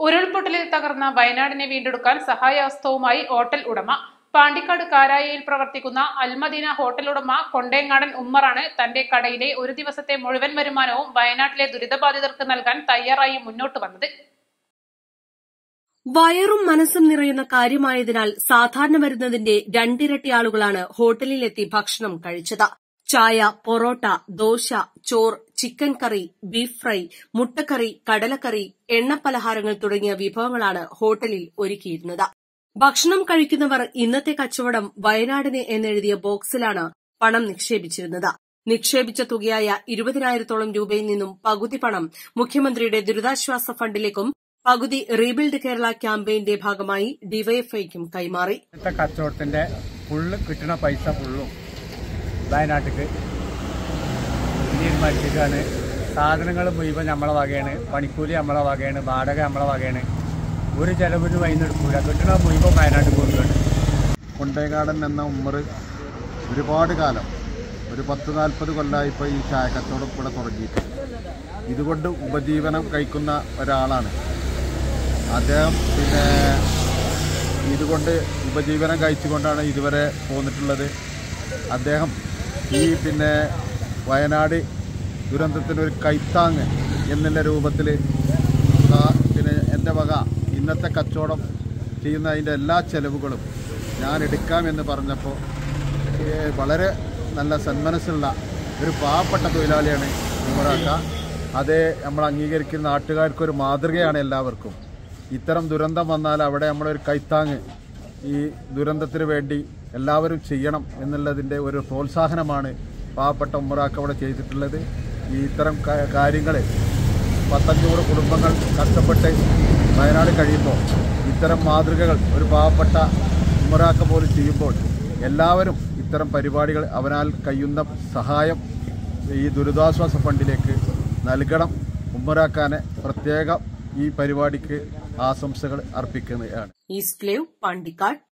ഉരുൾപൊട്ടലിൽ തകർന്ന വയനാടിനെ വീണ്ടെടുക്കാൻ സഹായഹസ്തവുമായി ഹോട്ടൽ ഉടമ. പാണ്ടിക്കാട് കാരായയിൽ പ്രവർത്തിക്കുന്ന അൽമദീന ഹോട്ടൽ ഉടമ കൊണ്ടേങ്ങാടൻ ഉമ്മറാണ് തന്റെ കടയിലെ ഒരു ദിവസത്തെ മുഴുവൻ വരുമാനവും വയനാട്ടിലെ ദുരിതബാധിതർക്ക് നൽകാൻ തയ്യാറായി മുന്നോട്ട് വന്നത്. വയറും മനസ്സും നിറയുന്ന കാര്യമായതിനാൽ സാധാരണ വരുന്നതിന്റെ രണ്ടിരട്ടി ആളുകളാണ് ഹോട്ടലിലെത്തി ഭക്ഷണം കഴിച്ചത്. ചായ, പൊറോട്ട, ദോശ, ചോർ, ചിക്കൻ കറി, ബീഫ് ഫ്രൈ, മുട്ടക്കറി, കടലക്കറി, എണ്ണപ്പലഹാരങ്ങൾ തുടങ്ങിയ വിഭവങ്ങളാണ് ഹോട്ടലിൽ ഒരുക്കിയിരുന്നത്. ഭക്ഷണം കഴിക്കുന്നവർ ഇന്നത്തെ കച്ചവടം വയനാടിന് എന്നെഴുതിയ ബോക്സിലാണ് പണം നിക്ഷേപിച്ചിരുന്നത്. നിക്ഷേപിച്ച തുകയായ 20,000-ഓളം രൂപയിൽ നിന്നും പകുതി പണം മുഖ്യമന്ത്രിയുടെ ദുരിതാശ്വാസ ഫണ്ടിലേക്കും പകുതി റീബിൽഡ് കേരള ക്യാമ്പയിന്റെ ഭാഗമായി ഡിവൈഎഫ്ഐക്കും കൈമാറി. കച്ചവടത്തിന്റെ ഫുള്ള് കിട്ടുന്ന പൈസ ഫുള്ളും വയനാട്ടിക്ക് തീരുമാനിച്ചിട്ടാണ്. സാധനങ്ങൾ മുഴുവൻ നമ്മളെ വകയാണ്, പണിക്കൂലി നമ്മളെ വകയാണ്, വാടക നമ്മളെ വകയാണ്. ഒരു ചെലവിന് വൈകുന്നെടുക്കൂല, കിട്ടുന്ന മുഴുവൻ വയനാട്ടിൽ കൊടുക്കുകയാണ്. കൊണ്ടേങ്ങാടൻ എന്ന ഉമ്മർ ഒരുപാട് കാലം, ഒരു 10-40 കൊല്ലമായി ഇപ്പോൾ ഈ ചായ കച്ചവടം ഇവിടെ തുടങ്ങിയിട്ട് ഇതുകൊണ്ട് ഉപജീവനം കഴിക്കുന്ന ഒരാളാണ് അദ്ദേഹം. ഇതുകൊണ്ട് ഉപജീവനം കഴിച്ചുകൊണ്ടാണ് ഇതുവരെ പോന്നിട്ടുള്ളത്. അദ്ദേഹം ഈ വയനാട് ദുരന്തത്തിനൊരു കൈത്താങ് എന്നുള്ള രൂപത്തിൽ എൻ്റെ വക ഇന്നത്തെ കച്ചവടം ചെയ്യുന്നതിൻ്റെ എല്ലാ ചെലവുകളും ഞാൻ എടുക്കാമെന്ന് പറഞ്ഞപ്പോൾ വളരെ നല്ല സന്മനസ്സുള്ള ഒരു പാവപ്പെട്ട തൊഴിലാളിയാണ് ഉമ്മറാക്ക. അതേ നമ്മൾ അംഗീകരിക്കുന്ന നാട്ടുകാർക്കൊരു മാതൃകയാണ് എല്ലാവർക്കും. ഇത്തരം ദുരന്തം വന്നാൽ അവിടെ നമ്മളൊരു കൈത്താങ് ഈ ദുരന്തത്തിന് വേണ്ടി എല്ലാവരും ചെയ്യണം എന്നുള്ളതിൻ്റെ ഒരു പ്രോത്സാഹനമാണ് പാവപ്പെട്ട ഉമ്മറാക്ക അവിടെ ചെയ്തിട്ടുള്ളത്. ഈ ഇത്തരം കാര്യങ്ങൾ 100-100 കുടുംബങ്ങൾ കഷ്ടപ്പെട്ട് വയനാട് കഴിയുമ്പോൾ ഇത്തരം മാതൃകകൾ ഒരു പാവപ്പെട്ട ഉമ്മറാക്ക പോലും ചെയ്യുമ്പോൾ എല്ലാവരും ഇത്തരം പരിപാടികൾ അവനാൽ കഴിയുന്ന സഹായം ഈ ദുരിതാശ്വാസ ഫണ്ടിലേക്ക് നൽകണം. ഉമ്മറാക്കാനെ പ്രത്യേകം ഈ പരിപാടിക്ക് ആശംസകൾ അർപ്പിക്കുന്നതാണ്. East live, Pandikkad.